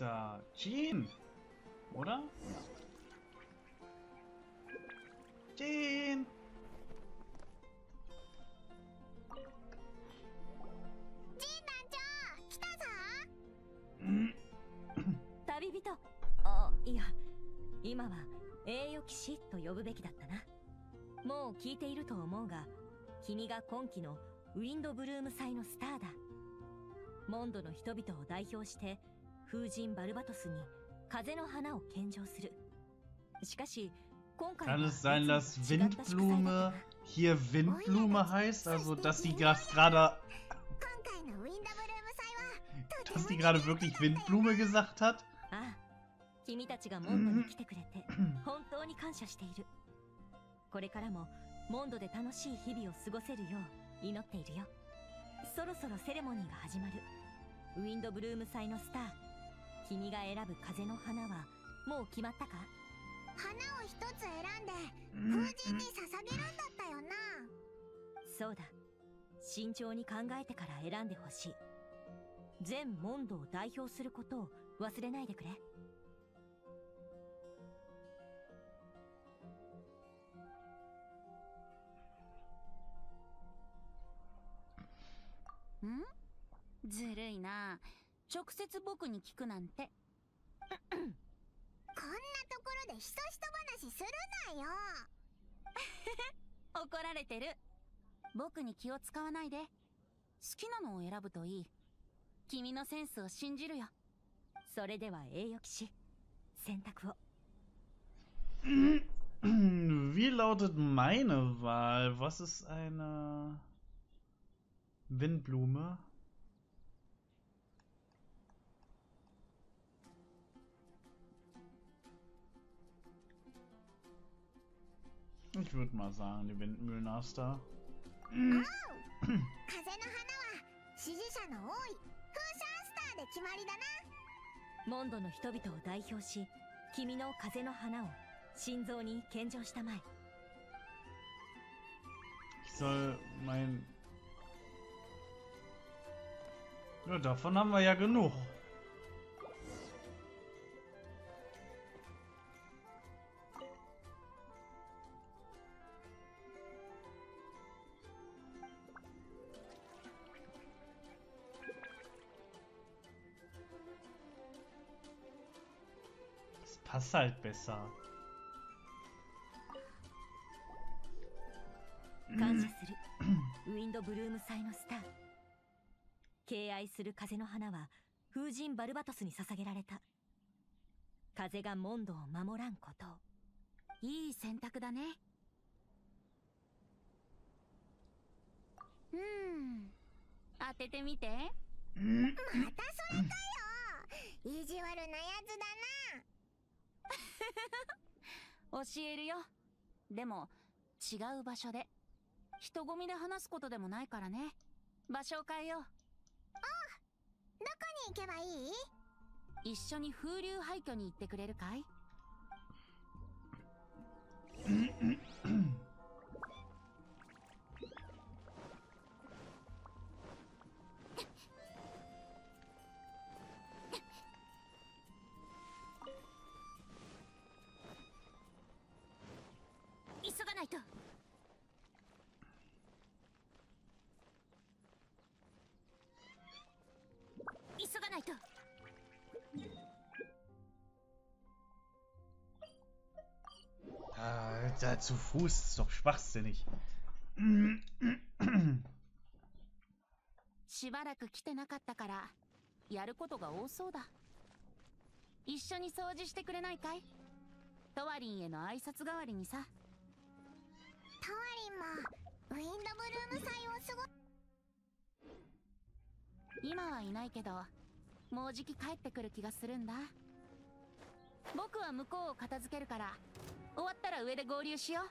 ja Jean, oder? Ja. Jean! 旅人。あ、いや、今は栄誉騎士と呼ぶべきだったな。もう聞いていると思うが、君が今季のウィンドブルーム祭のスターだ。モンドの人々を代表して風神バルバトスに風の花を献上する。しかし今回は Kann es sein, dass Windblume hier Windblume heißt? Also, dass die gerade wirklich Windblume gesagt hat? ああ、君たちがモンドに来てくれて本当に感謝している。これからもモンドで楽しい日々を過ごせるよう祈っているよ。そろそろセレモニーが始まる。ウィンドブルーム祭のスター、君が選ぶ風の花はもう決まったか？ 花を一つ選んで風神に捧げるんだったよな。 そうだ、慎重に考えてから選んでほしい。全モンドを代表することを忘れないでくれ。 ん？ずるいな。直接僕に聞くなんて。 こんなところでひそひそ話するなよ。 怒られてる。僕に気を使わないで。好きなのを選ぶといい。君のセンスを信じるよ。 それでは栄誉騎士、選択を。 Wie lautet meine Wahl? Was ist eine Windblume? Ich würde mal sagen, die Windmühlenmaster. 風の花は支持者の多い風車スターで決まりだな。 モンドの人々を代表し、君の風の花を心臓に献上したまえ。 Ich soll mein... Ja, davon haben wir ja genug. Das passt halt besser. 感謝する。ウィンドブルーム祭のスター。敬愛する風の花は風神バルバトスに捧げられた。風がモンドを守らんことを。 いい選択だね。当ててみて。 またそれかよ。意地悪なやつだ教えるよ。でも違う場所で。人混みで話すことでもないからね。場所を変えよう。 な。どこに行けばいい？ 一緒に風流廃墟に行ってくれるかい？急がないと。急がないと。 Da zu Fuß ist doch schwachsinnig. しばらく来てなかったからやることが多そうだ。一緒に掃除してくれないかい？トワリンへの挨拶代わりにさ。 トワリンもウィンドブルーム祭を過ご。 今はいないけど、もうじき帰ってくる気がするんだ。僕は向こうを片付けるから、終わったら上で合流しよ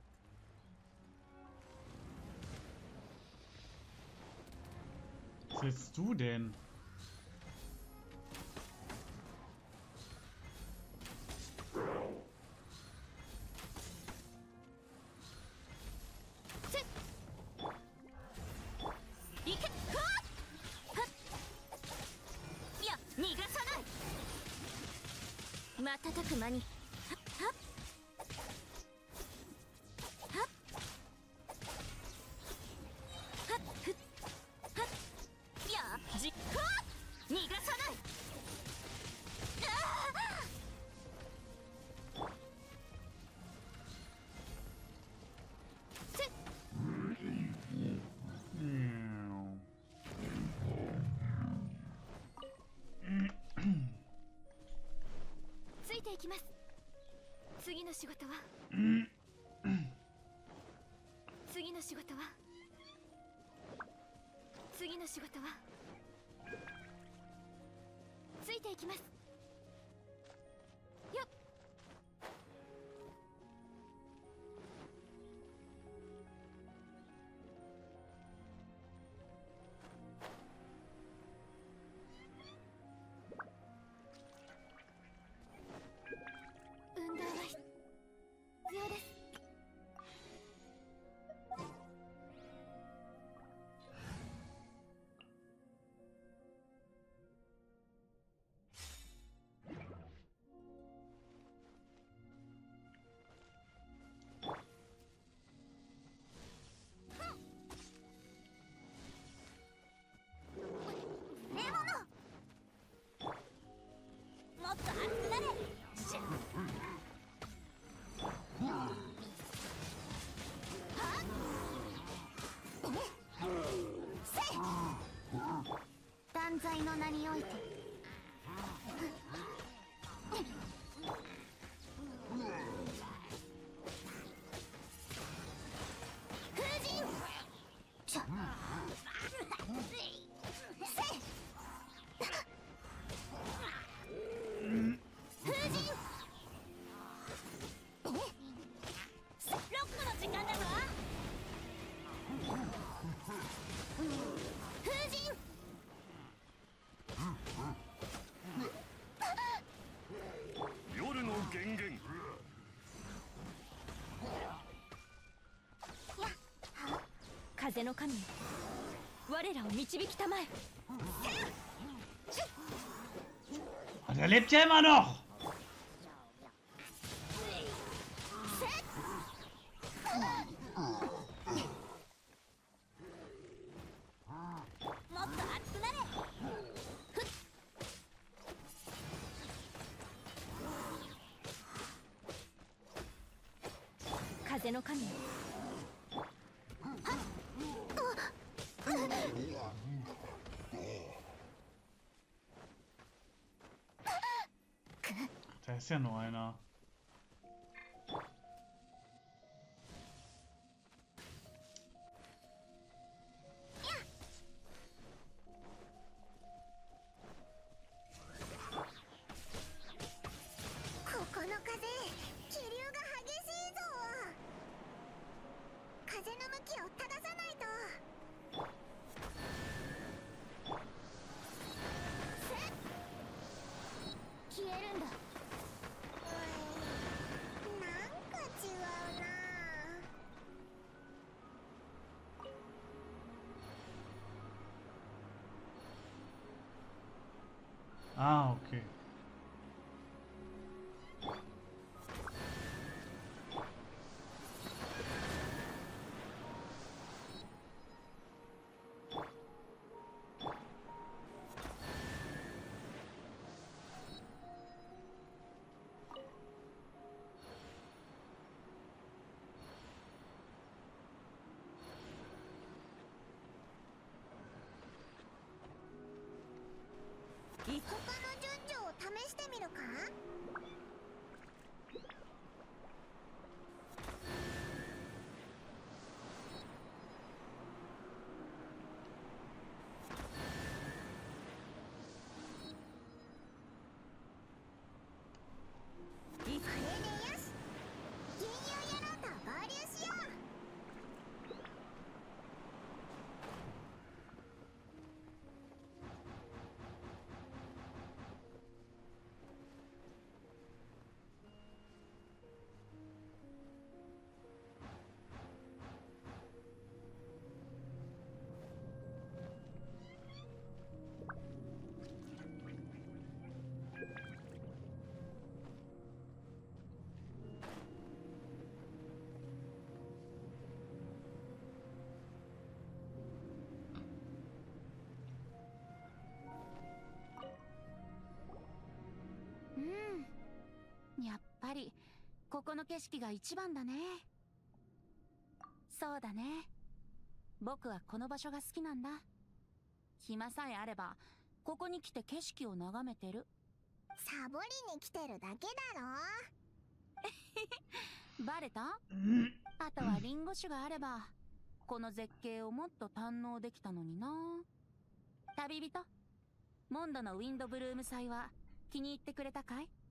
う。Was willst du denn? 瞬く間にはっはっはっふっはっやじっはっ逃がさない。ついていきます。次の仕事は次の仕事は次の仕事はついていきます。よっ。運動は必要です。もっと熱くなれ。シャッ。断罪の名において風神しゃ風神ロックの時間だぞ。風神夜の源源。 風の神よ、我らを導きたまえ。 Der lebt ja immer noch! もっと熱くなれ。ふっ。風の神よ。 Da ist ja nur einer. Ah, okay. 他の順序を試してみるか。これでよし。銀融野郎と合流しよう。 ここの景色が一番だね。そうだね。僕はこの場所が好きなんだ。暇さえあればここに来て景色を眺めてる。 サボりに来てるだけだろ。 バレた？あとはリンゴ酒があればこの絶景をもっと堪能できたのにな。旅人、モンドのウィンドブルーム祭は気に入ってくれたかい？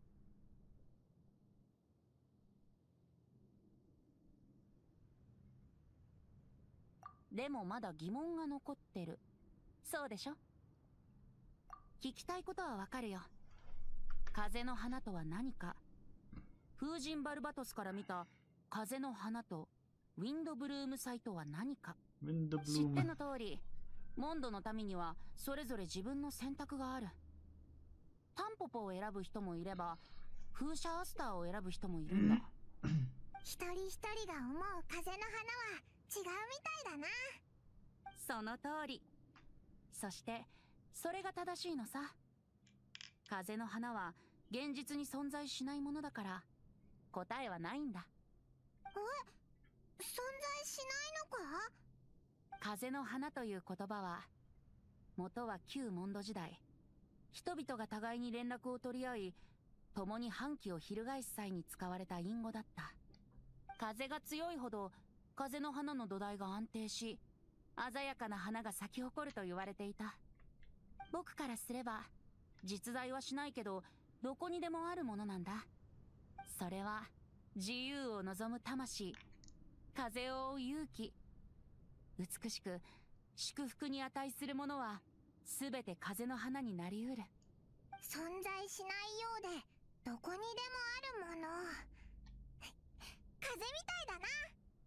でもまだ疑問が残ってる。そうでしょ？聞きたいことはわかるよ。風の花とは何か。風神バルバトスから見た風の花とウィンドブルーム祭とは何か。知っての通り、モンドの民にはそれぞれ自分の選択がある。タンポポを選ぶ人もいれば風車アスターを選ぶ人もいるんだ。 一人一人が思う風の花は違うみたいだな。 その通り。そしてそれが正しいのさ。風の花は現実に存在しないものだから答えはないんだ。 存在しないのか？ 風の花という言葉は元は旧モンド時代、人々が互いに連絡を取り合い共に反旗を翻す際に使われた隠語だった。風が強いほど風の花の土台が安定し鮮やかな花が咲き誇ると言われていた。僕からすれば実在はしないけどどこにでもあるものなんだ。それは自由を望む魂、風を追う勇気。美しく祝福に値するものは全て風の花になりうる。 存在しないようでどこにでもあるもの。風みたいだな。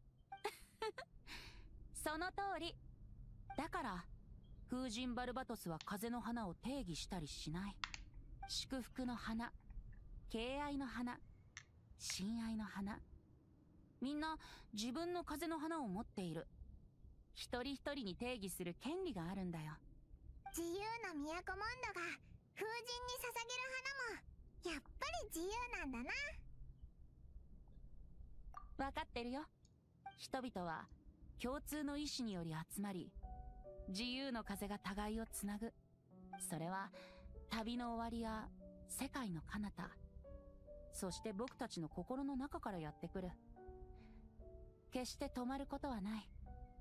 その通り。だから風神バルバトスは風の花を定義したりしない。祝福の花、敬愛の花、親愛の花。みんな自分の風の花を持っている。一人一人に定義する権利があるんだよ。 自由の都モンドが風神に捧げる花もやっぱり自由なんだな。 わかってるよ。人々は共通の意志により集まり、自由の風が互いをつなぐ。それは旅の終わりや世界の彼方、そして僕たちの心の中からやってくる。決して止まることはない。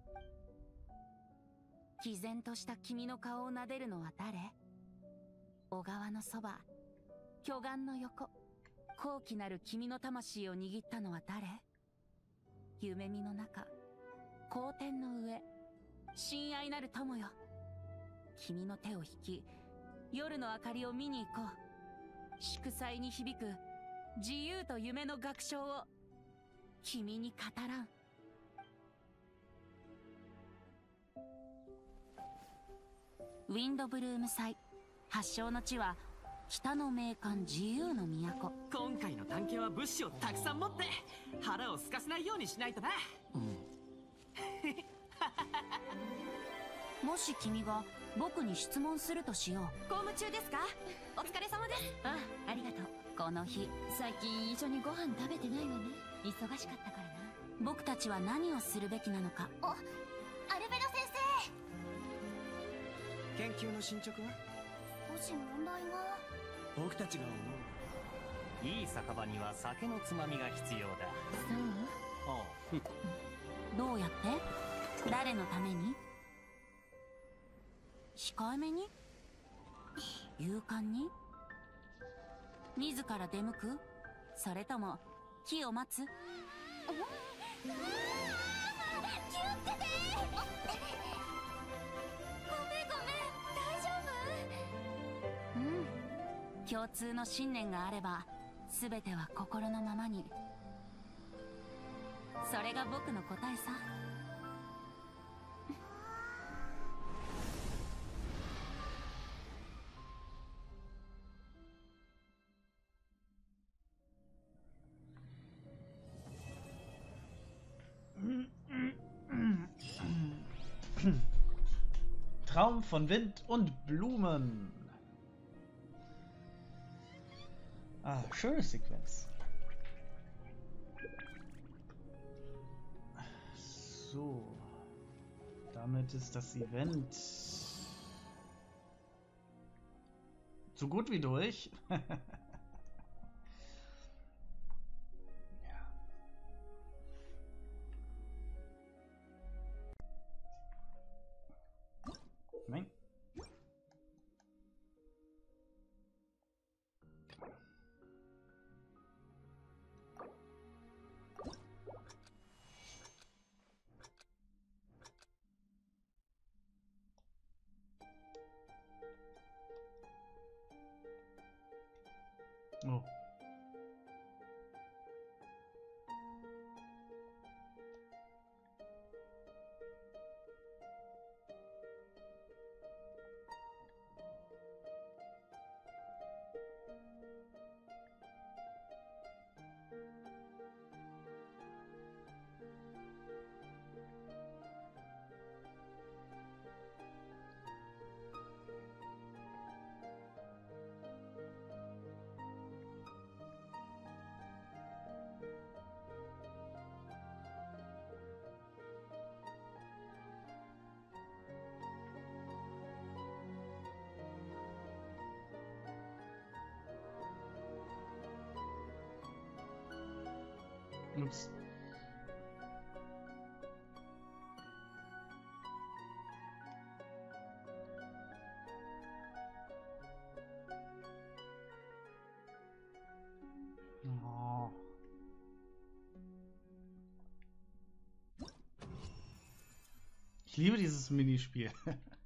毅然とした君の顔を撫でるのは誰？小川のそば、巨岩の横、高貴なる君の魂を握ったのは誰？夢見の中、光天の上、親愛なる友よ。君の手を引き、夜の明かりを見に行こう。祝祭に響く自由と夢の楽章を君に語らん。ウィンドブルーム祭発祥の地は北の名館自由の都。 今回の探検は物資をたくさん持って腹を空かせないようにしないとな。 もし君が僕に質問するとしよう。 公務中ですか？お疲れ様です。ありがとう。 この日最近一緒にご飯食べてないわね。忙しかったからな。 僕たちは何をするべきなのか。 アルベロ先研究の進捗は？ 生、少し問題が。 僕たちが思う。 いい酒場には酒のつまみが必要だ。 そう？ どうやって？誰のために？控えめに？勇敢に？自ら出向く？それとも木を待つ？ 気をつけて。ごめん大丈夫？ 共通の信念があれば全ては心のままに。それが僕の答えさ。 Traum von Wind und Blumen. Ah, schöne Sequenz. So. Damit ist das Event so gut wie durch. Ja. Nein. Oh. Ups. Oh. Ich liebe dieses Minispiel.